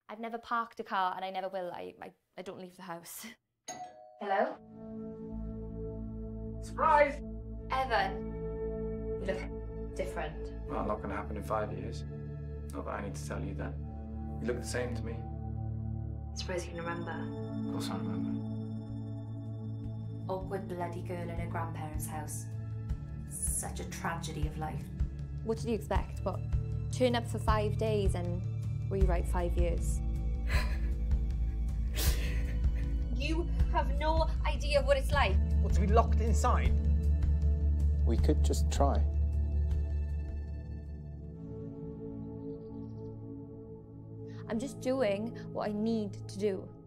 I've never parked a car and I never will. I don't leave the house. Hello? Surprise! Evan, you look different. Well, not going to happen in 5 years. Not that I need to tell you that. You look the same to me. I suppose you can remember. Of course I remember. Awkward bloody girl in her grandparents' house. Such a tragedy of life. What did you expect? What? Turn up for 5 days and rewrite 5 years? You have no idea what it's like. What, to be locked inside? We could just try. I'm just doing what I need to do.